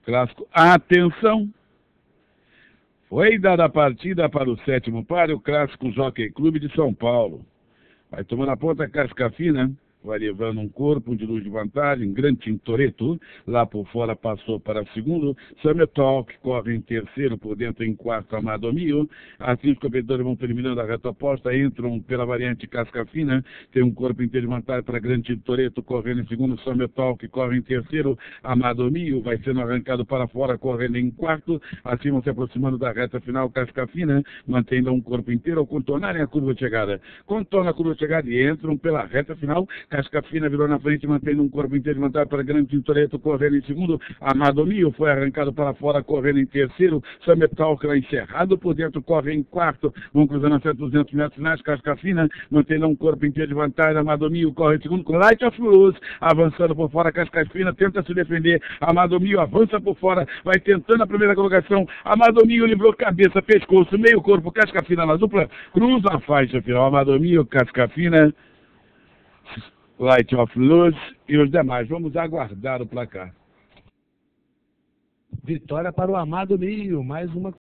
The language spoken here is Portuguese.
Clássico. Atenção! Foi dada a partida para o 7º páreo, Clássico Jockey Clube de São Paulo. Vai tomando a ponta casca fina, vai levando um corpo de luz de vantagem, Grande Tintoretto, lá por fora passou para segundo, Summer Talk corre em terceiro, por dentro em quarto, Amado Mio. Assim os competidores vão terminando a reta oposta, entram pela variante casca fina, tem um corpo inteiro de vantagem para Grande Tintoretto, correndo em segundo, Summer Talk corre em terceiro, Amado Mio vai sendo arrancado para fora, correndo em quarto, assim vão se aproximando da reta final, casca fina, mantendo um corpo inteiro ao contornarem a curva de chegada. Contorna a curva de chegada e entram pela reta final, casca fina virou na frente, mantendo um corpo inteiro de vantagem para Grande Tintoretto, correndo em segundo, Amado Mio foi arrancado para fora, correndo em terceiro, Summer Talk lá encerrado, por dentro corre em quarto, vão cruzando até 200 metros finais, casca fina, mantendo um corpo inteiro de vantagem, Amado Mio corre em segundo, com Light of Luz, avançando por fora, casca fina, tenta se defender, Amado Mio avança por fora, vai tentando a primeira colocação, Amado Mio livrou cabeça, pescoço, meio corpo, casca fina na dupla, cruza a faixa final, Amado Mio, casca fina, Light of Luz e os demais. Vamos aguardar o placar. Vitória para o Amado Mio, mais uma